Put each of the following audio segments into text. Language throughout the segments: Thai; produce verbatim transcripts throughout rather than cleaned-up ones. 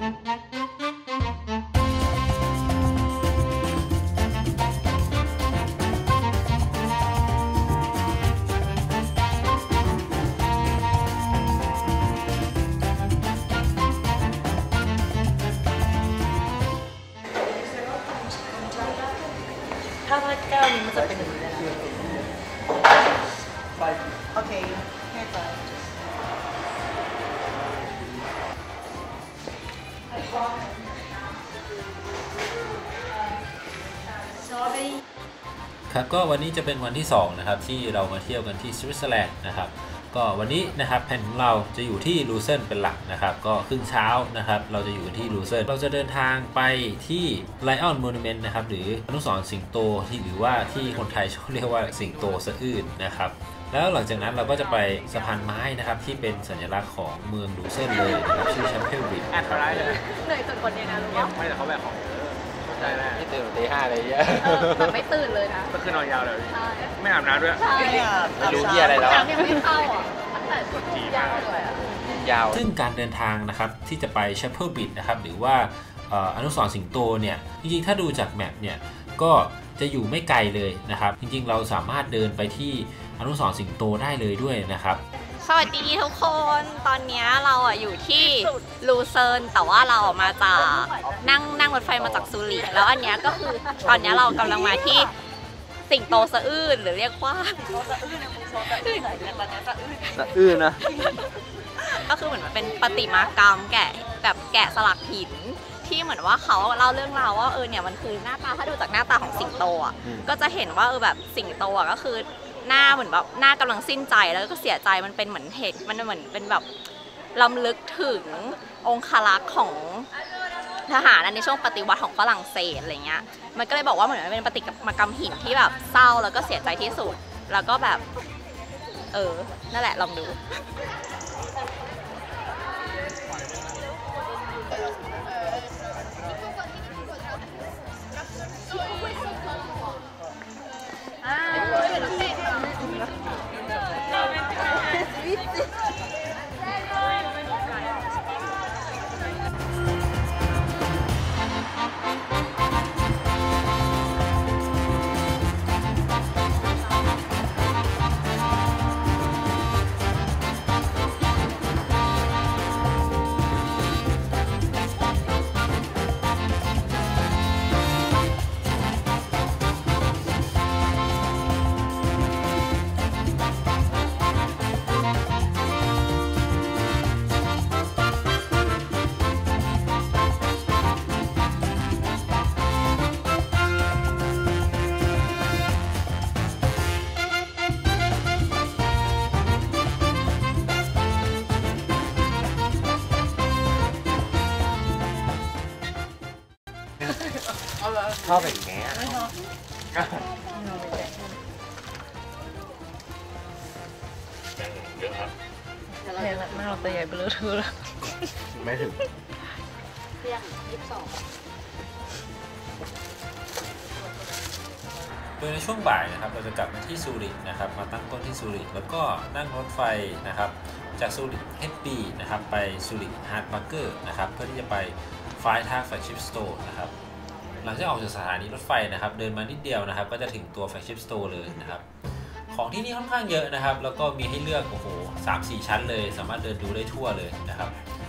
ถ้าถ้าแก้วนี้มันจะเป็นอย่างนี้เลยนะโอเคแค่ไปครับก็วันนี้จะเป็นวันที่สองนะครับที่เรามาเที่ยวกันที่สวิตเซอร์แลนด์นะครับก็วันนี้นะครับแผนของเราจะอยู่ที่ลูเซนเป็นหลักนะครับก็ครึ่งเช้านะครับเราจะอยู่ที่ลูเซนเราจะเดินทางไปที่ไลออนโมนูเมนต์นะครับหรืออนุสรณ์สิงโตที่หรือว่าที่คนไทยชอบเรียกว่าสิงโตสะอื้นนะครับแล้วหลังจากนั้นเราก็จะไปสะพานไม้นะครับที่เป็นสัญลักษณ์ของเมืองลูเซนเลยนะครับชื่อแชมเปิลบิดแอดไรเลยเหนื่อยสุดคนยังไงรู้ป่ะไม่แต่เขาแบกของใช่แน่ไม่ตื่นตีห้าเลยเยอะแบบไม่ตื่นเลยนะก็คือนอนยาวเลยไม่อาบน้ำด้วยไม่รู้ที่อะไรแล้วน้ำยังไม่เข้าอ่ะตั้งแต่สุดยาวเลยอ่ะยาวซึ่งการเดินทางนะครับที่จะไปแชมเปิลบิดนะครับหรือว่าอนุสรณ์สิงโตเนี่ยจริงๆถ้าดูจากแมปเนี่ยก็จะอยู่ไม่ไกลเลยนะครับจริงๆเราสามารถเดินไปที่อนุสรณ์สิงโตได้เลยด้วยนะครับสวัสดีทุกคนตอนนี้เราอ่ะอยู่ที่ลูเซิร์นแต่ว่าเราออกมาจากนั่งนั่งรถไฟมาจากซูริคแล้วอันนี้ก็คือตอนนี้เรากำลังมาที่สิงโตสะอื้นหรือเรียกว่าสะอื้นนะก็คือเหมือนมันเป็นประติมากรรมแกะแบบแกะสลักหินที่เหมือนว่าเขาเล่าเรื่องราวว่าเออเนี่ยมันคือหน้าตาถ้าดูจากหน้าตาของสิงโตอ่ะก็จะเห็นว่าเออแบบสิงโตอ่ะก็คือหน้าเหมือนแบบหน้ากำลังสิ้นใจแล้วก็เสียใจมันเป็นเหมือนเหตุมันเหมือนเป็นแบบล้ำลึกถึงองครักษ์ของทหารในช่วงปฏิวัติของฝรั่งเศสอะไรเงี้ยมันก็เลยบอกว่าเหมือนเป็นปฏิมากรรมหินที่แบบเศร้าแล้วก็เสียใจที่สุดแล้วก็แบบเออนั่นแหละลองดูชอบแบบนี้ไม่ชอบเห็นแล้วหน้าเราตัวใหญ่ไปเลยเธอแล้วไม่ถึงเที่ยงยี่สิบสองโดยในช่วงบ่ายนะครับเราจะกลับมาที่ซูริคนะครับมาตั้งต้นที่ซูริคแล้วก็นั่งรถไฟนะครับจากซูริคเฮดบีนะครับไปซูริคฮาร์ดบัคเกอร์นะครับเพื่อที่จะไปไฟท่าแฟลกชิพสโตร์นะครับหลังจากออกจากสถานีรถไฟนะครับเดินมานิดเดียวนะครับก็จะถึงตัวแฟลกชิพสโตร์เลยนะครับของที่นี่ค่อนข้างเยอะนะครับแล้วก็มีให้เลือกโอ้โหสามสี่ชั้นเลยสามารถเดินดูได้ทั่วเลยนะครับ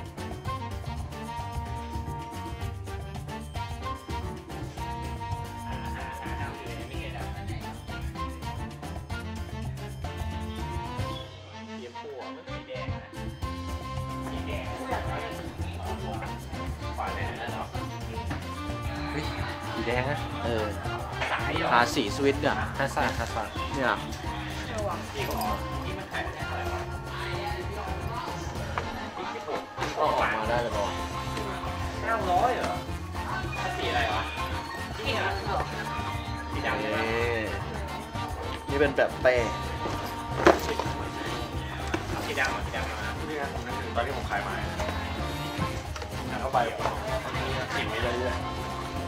สีแดงนะเออทาสีสวิตเนี่ยทาสาทาสาเนี่ยออกมาได้เลยบอกห้าร้อยเหรอสีอะไรวะนี่เหรอสีดำเลยนี่เป็นแบบเป้สีดำสีดำมานี่นะตอนที่ผมขายมาเข้าไปกินไปเรื่อยๆ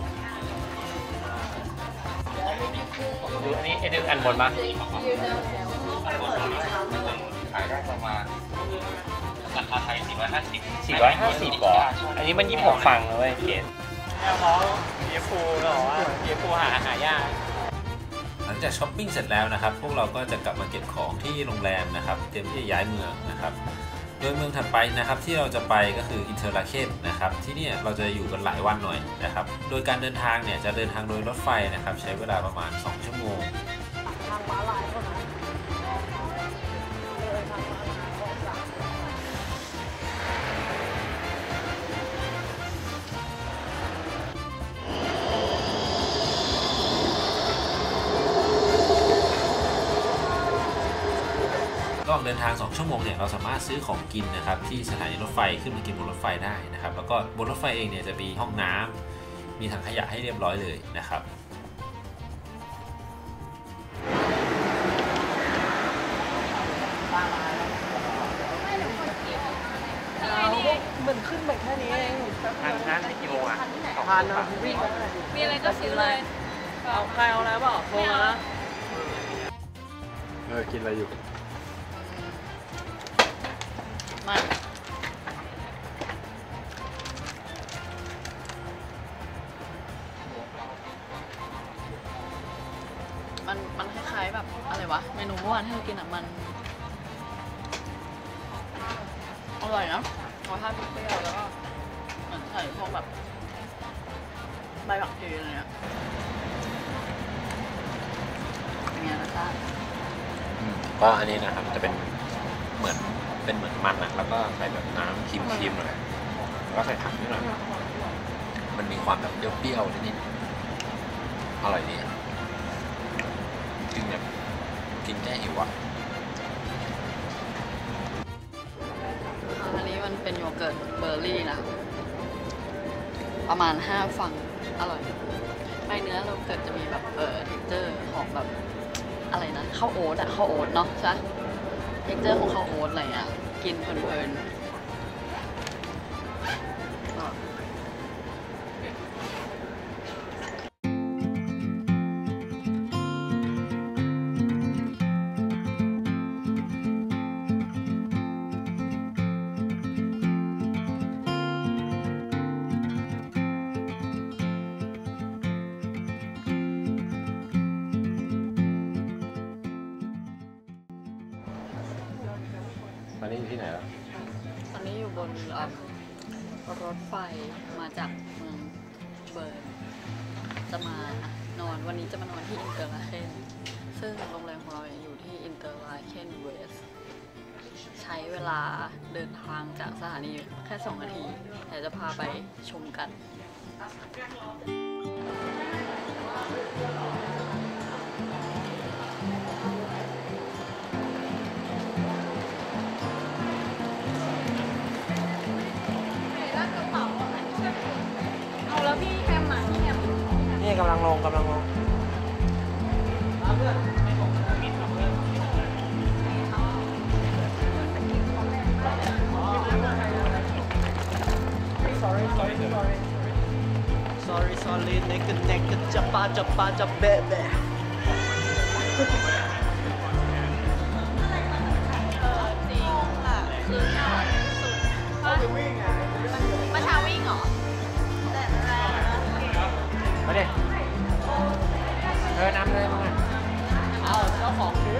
ดูอันนี้ไอ้ดึงอันบนมาขายได้ประมาณอันคาไทยสี่ร้อยห้าสิบ สี่ร้อยห้าสิบหรออันนี้มันยี่สิบหกฟังนะเว้ยเกศแอลล้อเบียร์ฟูหรอเบียร์ฟูหาหายากหลังจากช้อปปิ้งเสร็จแล้วนะครับพวกเราก็จะกลับมาเก็บของที่โรงแรมนะครับเตรียมที่จะย้ายเมืองนะครับโดยเมืองถัดไปนะครับที่เราจะไปก็คืออินเทอร์ลาเคนนะครับที่นี่เราจะอยู่กันหลายวันหน่อยนะครับโดยการเดินทางเนี่ยจะเดินทางโดยรถไฟนะครับใช้เวลาประมาณสองชั่วโมงทางม้าลายเท่านั้นเลยทางม้าลายของสามระหว่างเดินทางสองชั่วโมงเนี่ยเราสามารถซื้อของกินนะครับที่สถานีรถไฟขึ้นมากินบนรถไฟได้นะครับแล้วก็บนรถไฟเองเนี่ยจะมีห้องน้ำมีถังขยะให้เรียบร้อยเลยนะครับเหมือนขึ้นแบบแค่นี้เองทานนั้นกี่โมงอ่ะทานนะวิ่งมีอะไรก็ซื้อเลยเอาใครเอาอะไรเปล่าโทรมานะเออกินอะไรอยู่มันมันมันคล้ายๆแบบอะไรวะเมนูเมื่อวานที่เรากินอ่ะมันอร่อยนะรสชาติเปรี้ยวแล้วก็เหมือนใส่พวกแบบใบผักชีอะไรเงี้ยเป็นไงนะจ๊ะก็อันนี้นะครับจะเป็นเหมือนเป็นเหมือนมันนะแล้วก็ใส่แบบน้ำครีมๆหน่อยแล้วก็ใส่ผักนิดหน่อยมันมีความแบบเปรี้ยวๆนิดๆอร่อยดีกินแบบกินแก้หิวอ่ะอันนี้มันเป็นโยเกิร์ตเบอร์รี่นะประมาณห้าฝั่งอร่อยไม่เนื้อโยเกิร์ตจะมีแบบเออเท็กเจอร์ของแบบอะไรนะข้าวโอ๊ตอะข้าวโอ๊ตเนาะใช่เท็กเจอร์ของข้าวโอ๊ตอะไรอ่ะกินเพลินๆตอนนี้อยู่ที่ไหนแล้วตอนนี้อยู่บนรถไฟมาจากเมืองเบิร์นจะมานอนวันนี้จะมานอนที่อินเตอร์ลาเคนซึ่งโรงแรมของเราอยู่ที่อินเตอร์ลาเคนเวสใช้เวลาเดินทางจากสถานีแค่สองนาทีเดี๋ยวจะพาไปชมกันนี่กำลังลงกำลังลง sorry sorry sorry sorry sorry เนกเนกจับปาจับปาจับเบะเบะจริงค่ะคือนอนสุดประชาวิ่งเหรอแต่แรงนะมาดิเออนำเลยมึงอ่ะเอาเจ้าของคลิป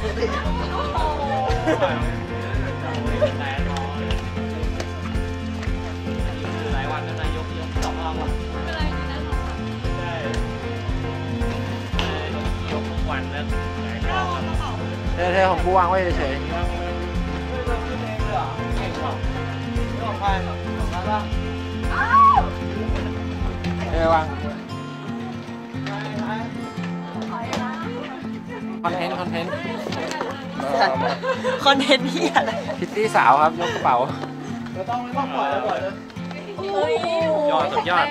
หลายวันแล้วนายกยกสองรอบอ่ะใช่ยกทุกวันแล้วเท่ๆของกูวางไว้เฉย เออวางคอนเทนต์คอนเทนต์คอนเทนต์ที่อะไรพิตตี้สาวครับยกกระเป๋ายอดสุดยอด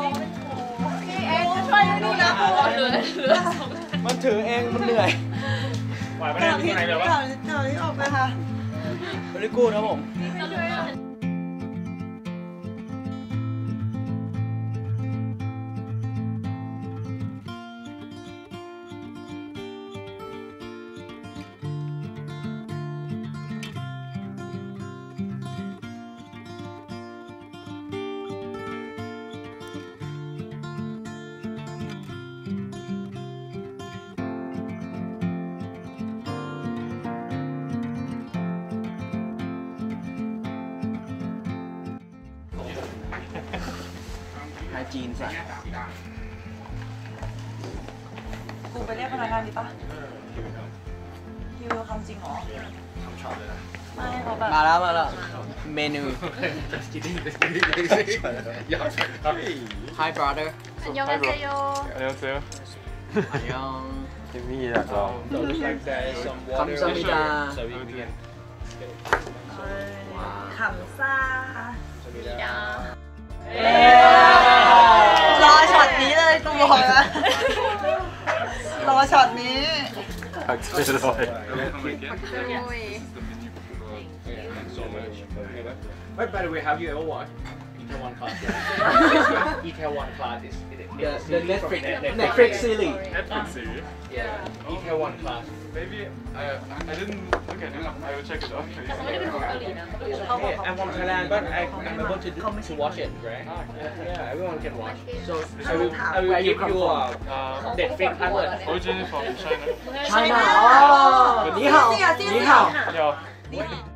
มันถือเองมันเหนื่อยไหวไม่ได้ที่ไหนเลยวะข่าวนี้ออกไปค่ะบริกูดครับผม ไฮจีนใส่กูไปเรียกพนักงานดีป่ะฮิวคำจริงเหรอไม่เขาแบบมาแล้วมาแล้ว เมนู Hi brother ยองอาเซโย 안녕하세요. ยอง 팀이 약간 감사합니다 ขำซ่าร อช็อตนี้เลยกูบอกนะรอช็อตนี้ 박스로이. Wait, by the way, have you ever watched Itaewon Class? Itaewon Class is the the Netflix Netflix series Netflix series. Yeah, Itaewon Class. Maybe I I didn't look at it. I will check it out. Yeah, I'm from Thailand, but I, I'm able to, do, to watch it, right? Yeah, everyone can watch. So I will, I will give you a Uh, Netflix password. originally from China. China อ๋อนี่ห่าวนี่ห่าว Yeah.